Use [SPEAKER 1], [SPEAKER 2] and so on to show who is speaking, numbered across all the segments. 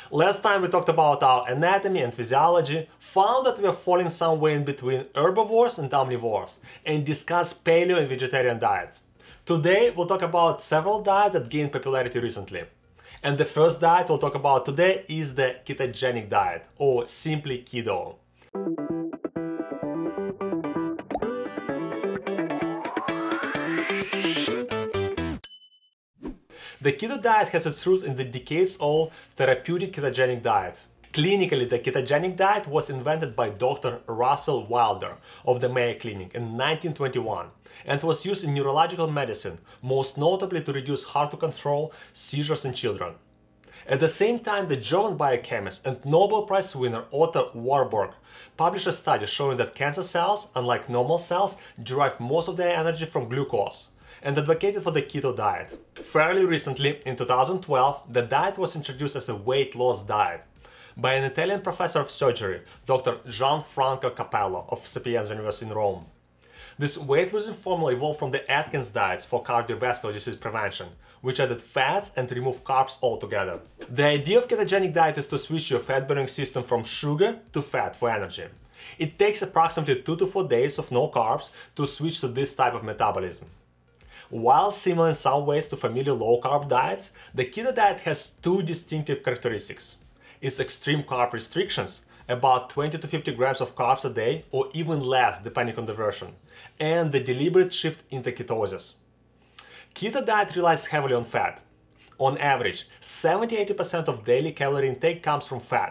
[SPEAKER 1] Last time we talked about our anatomy and physiology, found that we are falling somewhere in between herbivores and omnivores, and discussed paleo and vegetarian diets. Today we'll talk about several diets that gained popularity recently. And the first diet we'll talk about today is the ketogenic diet, or simply keto. The keto diet has its roots in the decades-old therapeutic ketogenic diet. Clinically, the ketogenic diet was invented by Dr. Russell Wilder of the Mayo Clinic in 1921 and was used in neurological medicine, most notably to reduce hard-to-control seizures in children. At the same time, the German biochemist and Nobel Prize winner Otto Warburg published a study showing that cancer cells, unlike normal cells, derive most of their energy from glucose, and advocated for the keto diet. Fairly recently, in 2012, the diet was introduced as a weight loss diet by an Italian professor of surgery, Dr. Gianfranco Capello of Sapienza University in Rome. This weight-losing formula evolved from the Atkins diets for cardiovascular disease prevention, which added fats and removed carbs altogether. The idea of ketogenic diet is to switch your fat-burning system from sugar to fat for energy. It takes approximately 2 to 4 days of no carbs to switch to this type of metabolism. While similar in some ways to familiar low-carb diets, the keto diet has two distinctive characteristics. Its extreme carb restrictions, about 20 to 50 grams of carbs a day or even less depending on the version, and the deliberate shift into ketosis. Keto diet relies heavily on fat. On average, 70–80% of daily calorie intake comes from fat,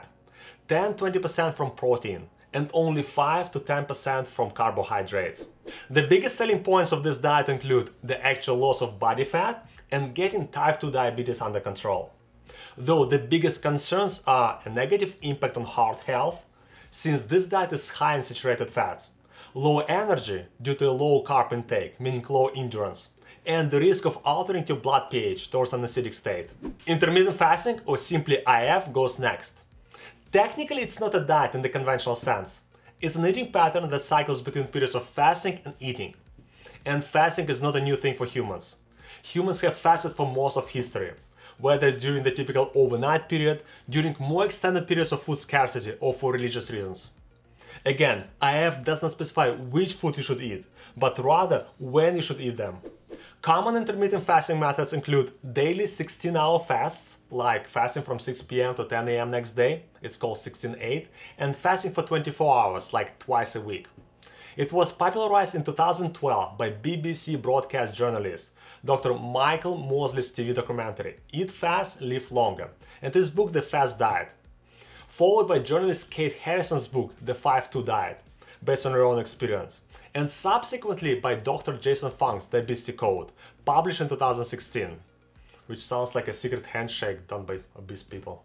[SPEAKER 1] 10–20% from protein, and only 5 to 10% from carbohydrates. The biggest selling points of this diet include the actual loss of body fat and getting type 2 diabetes under control. Though the biggest concerns are a negative impact on heart health, since this diet is high in saturated fats, low energy due to a low carb intake, meaning low endurance, and the risk of altering your blood pH towards an acidic state. Intermittent fasting, or simply IF, goes next. Technically, it's not a diet in the conventional sense. It's an eating pattern that cycles between periods of fasting and eating. And fasting is not a new thing for humans. Humans have fasted for most of history, whether it's during the typical overnight period, during more extended periods of food scarcity, or for religious reasons. Again, IF does not specify which food you should eat, but rather when you should eat them. Common intermittent fasting methods include daily 16-hour fasts, like fasting from 6 p.m. to 10 a.m. next day, it's called 16-8, and fasting for 24 hours, like twice a week. It was popularized in 2012 by BBC broadcast journalist Dr. Michael Mosley's TV documentary, Eat Fast, Live Longer, and his book, The Fast Diet, followed by journalist Kate Harrison's book, The 5-2 Diet, based on her own experience, and subsequently by Dr. Jason Fung's The Obesity Code, published in 2016, which sounds like a secret handshake done by obese people.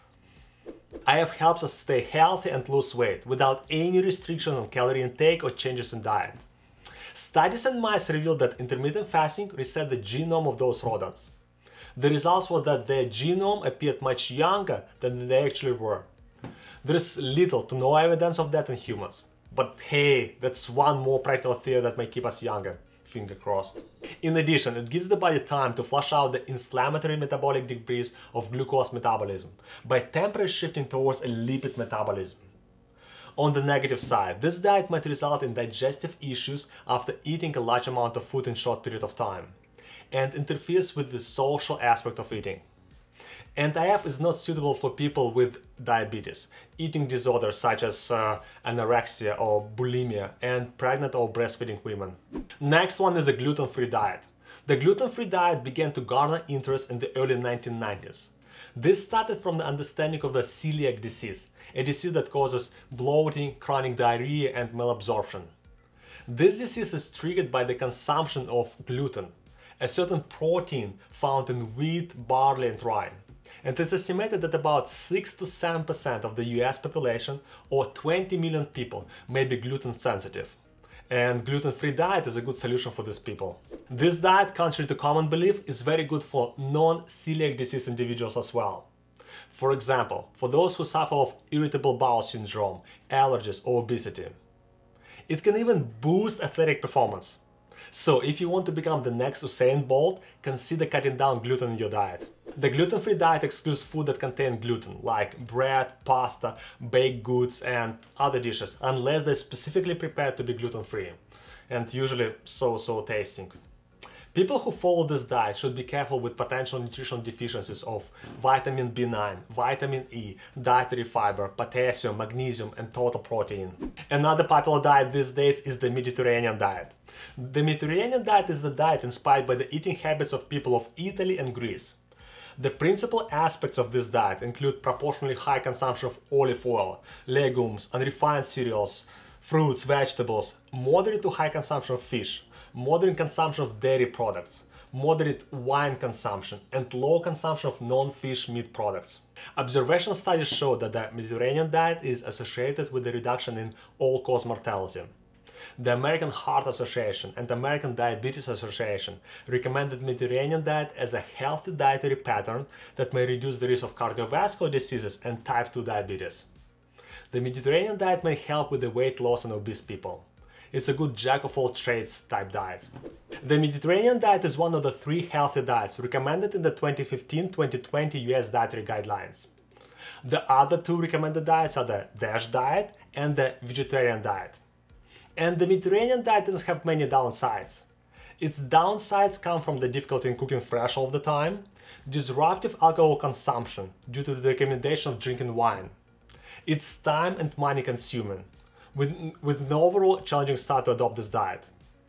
[SPEAKER 1] IF helps us stay healthy and lose weight without any restrictions on calorie intake or changes in diet. Studies in mice revealed that intermittent fasting reset the genome of those rodents. The results were that their genome appeared much younger than they actually were. There is little to no evidence of that in humans. But hey, that's one more practical theory that may keep us younger. Finger crossed. In addition, it gives the body time to flush out the inflammatory metabolic debris of glucose metabolism by temporarily shifting towards a lipid metabolism. On the negative side, this diet might result in digestive issues after eating a large amount of food in a short period of time, and interferes with the social aspect of eating. And IF is not suitable for people with diabetes, eating disorders such as anorexia or bulimia, and pregnant or breastfeeding women. Next one is a gluten-free diet. The gluten-free diet began to garner interest in the early 1990s. This started from the understanding of the celiac disease, a disease that causes bloating, chronic diarrhea, and malabsorption. This disease is triggered by the consumption of gluten, a certain protein found in wheat, barley, and rye. And it's estimated that about 6 to 7% of the US population, or 20 million people, may be gluten sensitive. And gluten-free diet is a good solution for these people. This diet, contrary to common belief, is very good for non-celiac disease individuals as well. For example, for those who suffer of irritable bowel syndrome, allergies, or obesity. It can even boost athletic performance. So if you want to become the next Usain Bolt, consider cutting down gluten in your diet. The gluten-free diet excludes food that contain gluten, like bread, pasta, baked goods, and other dishes, unless they're specifically prepared to be gluten-free, and usually so tasting. People who follow this diet should be careful with potential nutritional deficiencies of vitamin B9, vitamin E, dietary fiber, potassium, magnesium, and total protein. Another popular diet these days is the Mediterranean diet. The Mediterranean diet is a diet inspired by the eating habits of people of Italy and Greece. The principal aspects of this diet include proportionally high consumption of olive oil, legumes, unrefined cereals, fruits, vegetables, moderate to high consumption of fish, moderate consumption of dairy products, moderate wine consumption, and low consumption of non-fish meat products. Observational studies show that the Mediterranean diet is associated with a reduction in all-cause mortality. The American Heart Association and American Diabetes Association recommended Mediterranean diet as a healthy dietary pattern that may reduce the risk of cardiovascular diseases and type 2 diabetes. The Mediterranean diet may help with the weight loss in obese people. It's a good jack-of-all-trades type diet. The Mediterranean diet is one of the 3 healthy diets recommended in the 2015-2020 US dietary guidelines. The other 2 recommended diets are the DASH diet and the vegetarian diet. And the Mediterranean diet doesn't have many downsides. Its downsides come from the difficulty in cooking fresh all the time, disruptive alcohol consumption due to the recommendation of drinking wine. It's time and money consuming, with an overall challenging start to adopt this diet.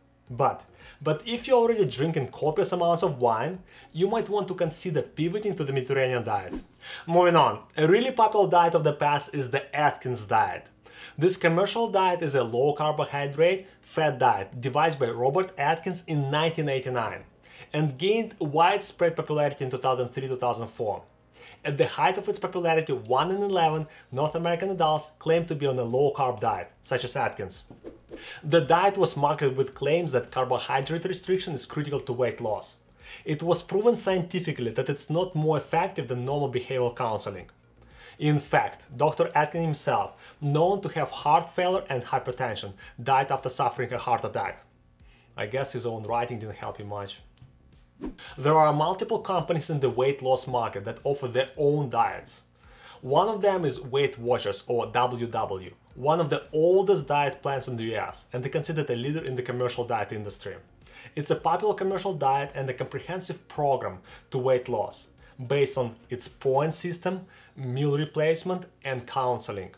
[SPEAKER 1] But if you're already drinking copious amounts of wine, you might want to consider pivoting to the Mediterranean diet. Moving on, a really popular diet of the past is the Atkins diet. This commercial diet is a low-carbohydrate, fat diet devised by Robert Atkins in 1989 and gained widespread popularity in 2003-2004. At the height of its popularity, 1 in 11 North American adults claimed to be on a low-carb diet, such as Atkins. The diet was marketed with claims that carbohydrate restriction is critical to weight loss. It was proven scientifically that it's not more effective than normal behavioral counseling. In fact, Dr. Atkins himself, known to have heart failure and hypertension, died after suffering a heart attack. I guess his own writing didn't help him much. There are multiple companies in the weight loss market that offer their own diets. One of them is Weight Watchers, or WW, one of the oldest diet plans in the US, and they're considered a leader in the commercial diet industry. It's a popular commercial diet and a comprehensive program to weight loss, based on its point system, meal replacement, and counseling.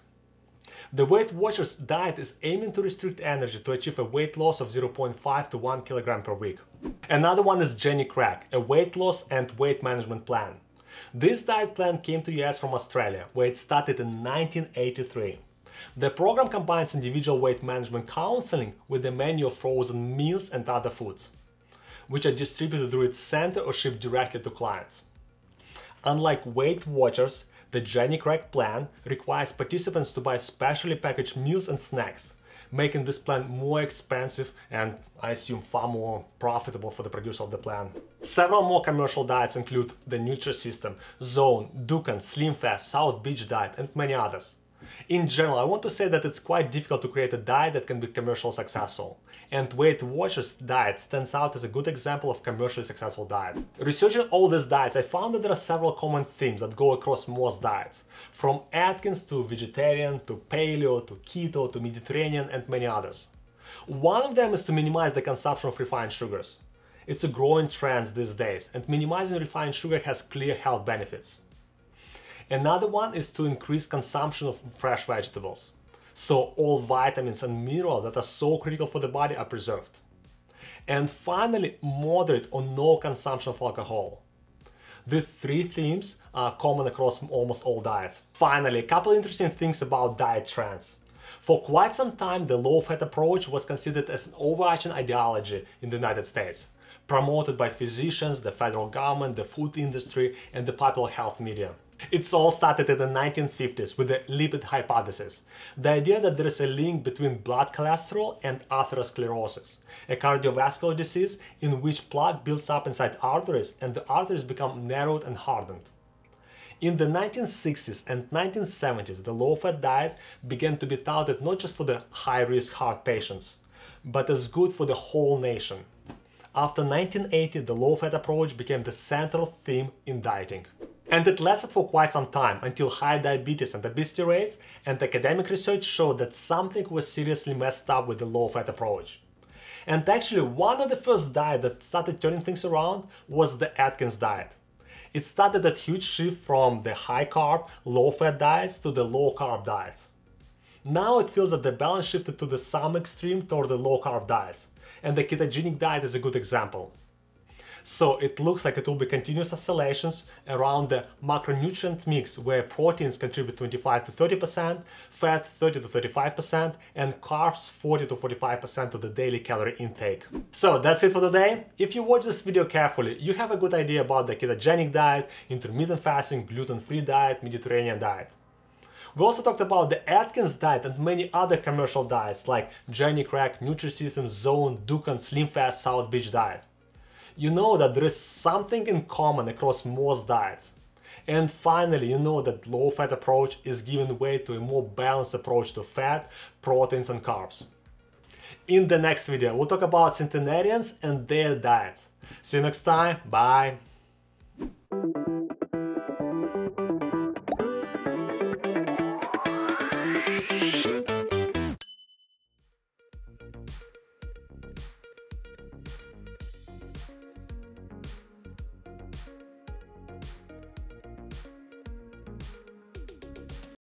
[SPEAKER 1] The Weight Watchers diet is aiming to restrict energy to achieve a weight loss of 0.5 to 1 kg per week. Another one is Jenny Craig, a weight loss and weight management plan. This diet plan came to US from Australia, where it started in 1983. The program combines individual weight management counseling with a menu of frozen meals and other foods, which are distributed through its center or shipped directly to clients. Unlike Weight Watchers, the Jenny Craig plan requires participants to buy specially packaged meals and snacks, making this plan more expensive and, I assume, far more profitable for the producer of the plan. Several more commercial diets include the Nutrisystem, Zone, Dukan, SlimFast, South Beach diet, and many others. In general, I want to say that it's quite difficult to create a diet that can be commercially successful, and Weight Watchers diet stands out as a good example of commercially successful diet. Researching all these diets, I found that there are several common themes that go across most diets, from Atkins to vegetarian to paleo to keto to Mediterranean and many others. One of them is to minimize the consumption of refined sugars. It's a growing trend these days, and minimizing refined sugar has clear health benefits. Another one is to increase consumption of fresh vegetables, so all vitamins and minerals that are so critical for the body are preserved. And finally, moderate or no consumption of alcohol. The 3 themes are common across almost all diets. Finally, a couple interesting things about diet trends. For quite some time, the low-fat approach was considered as an overarching ideology in the United States, promoted by physicians, the federal government, the food industry, and the popular health media. It's all started in the 1950s with the lipid hypothesis, the idea that there is a link between blood cholesterol and atherosclerosis, a cardiovascular disease in which plaque builds up inside arteries and the arteries become narrowed and hardened. In the 1960s and 1970s, the low-fat diet began to be touted not just for the high-risk heart patients, but as good for the whole nation. After 1980, the low-fat approach became the central theme in dieting. And it lasted for quite some time, until high diabetes and obesity rates and academic research showed that something was seriously messed up with the low-fat approach. And actually, one of the first diets that started turning things around was the Atkins diet. It started that huge shift from the high-carb, low-fat diets to the low-carb diets. Now it feels that the balance shifted to the some extreme toward the low-carb diets, and the ketogenic diet is a good example. So it looks like it will be continuous oscillations around the macronutrient mix, where proteins contribute 25 to 30%, fat 30 to 35%, and carbs 40 to 45% of the daily calorie intake. So that's it for today. If you watch this video carefully, you have a good idea about the ketogenic diet, intermittent fasting, gluten-free diet, Mediterranean diet. We also talked about the Atkins diet and many other commercial diets like Genic, Nutrisystem, Zone, Dukan, SlimFast, South Beach diet. You know that there is something in common across most diets. And finally, you know that low-fat approach is giving way to a more balanced approach to fat, proteins and carbs. In the next video, we'll talk about centenarians and their diets. See you next time. Bye.